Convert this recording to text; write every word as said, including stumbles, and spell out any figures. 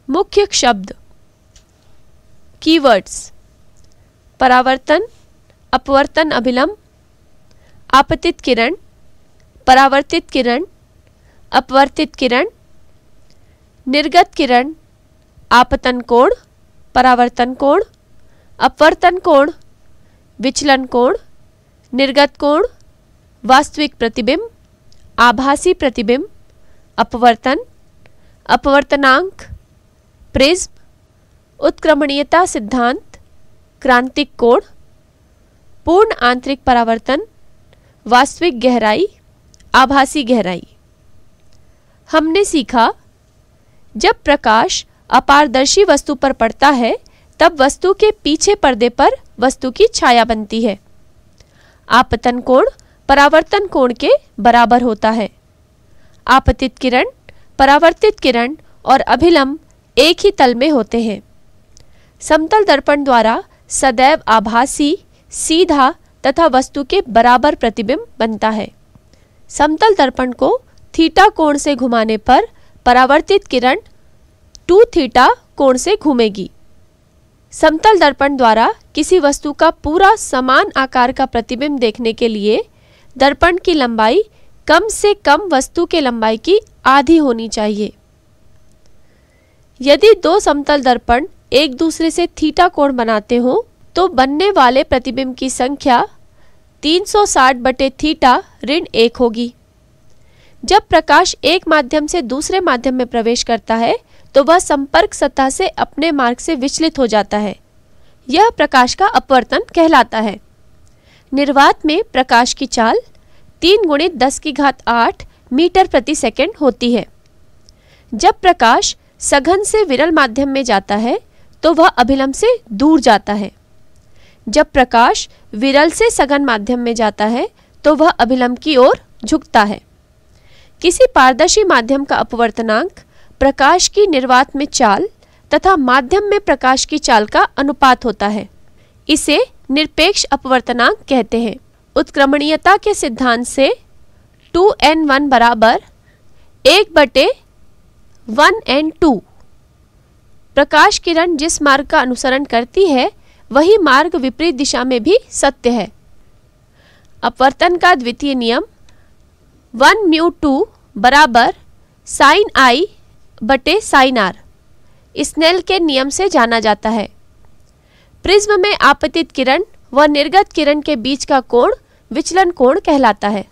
मुख्य शब्द कीवर्ड्स: परावर्तन, अपवर्तन अभिलंब, आपतित किरण, परावर्तित किरण, अपवर्तित किरण, निर्गत किरण, आपतन कोण, परावर्तन कोण, अपवर्तन कोण, विचलन कोण, निर्गत कोण, वास्तविक प्रतिबिंब, आभासी प्रतिबिंब, अपवर्तन, अपवर्तनांक, प्रिज्म, उत्क्रमणीयता सिद्धांत, क्रांतिक कोण, पूर्ण आंतरिक परावर्तन, वास्तविक गहराई, आभासी गहराई। हमने सीखा, जब प्रकाश अपारदर्शी वस्तु पर पड़ता है तब वस्तु के पीछे पर्दे पर वस्तु की छाया बनती है। आपतन कोण परावर्तन कोण के बराबर होता है। आपतित किरण, परावर्तित किरण और अभिलंब एक ही तल में होते हैं। समतल दर्पण द्वारा सदैव आभासी, सीधा तथा वस्तु के बराबर प्रतिबिंब बनता है। समतल दर्पण को थीटा कोण से घुमाने पर परावर्तित किरण टू थीटा कोण से घूमेगी। समतल दर्पण द्वारा किसी वस्तु का पूरा समान आकार का प्रतिबिंब देखने के लिए दर्पण की लंबाई कम से कम वस्तु के लंबाई की आधी होनी चाहिए। यदि दो समतल दर्पण एक दूसरे से थीटा कोण बनाते हो तो बनने वाले प्रतिबिंब की संख्या तीन सौ साठ बटे थीटा ऋण एक होगी। जब प्रकाश एक माध्यम से दूसरे माध्यम में प्रवेश करता है तो वह संपर्क सतह से अपने मार्ग से विचलित हो जाता है। यह प्रकाश का अपवर्तन कहलाता है। निर्वात में प्रकाश की चाल तीन गुणित दस की घात आठ मीटर प्रति सेकंड होती है। जब प्रकाश सघन से विरल माध्यम में जाता है तो वह अभिलंब से दूर जाता है। जब प्रकाश विरल से सघन माध्यम में जाता है तो वह अभिलंब की ओर झुकता है। किसी पारदर्शी माध्यम का अपवर्तनांक प्रकाश की निर्वात में चाल तथा माध्यम में प्रकाश की चाल का अनुपात होता है। इसे निरपेक्ष अपवर्तनांक कहते हैं। उत्क्रमणीयता के सिद्धांत से टू एन वन बराबर एक बटे वन एन टू। प्रकाश किरण जिस मार्ग का अनुसरण करती है वही मार्ग विपरीत दिशा में भी सत्य है। अपवर्तन का द्वितीय नियम वन म्यू टू बराबर साइन आई बटे साइन आर स्नेल के नियम से जाना जाता है। प्रिज्म में आपतित किरण व निर्गत किरण के बीच का कोण विचलन कोण कहलाता है।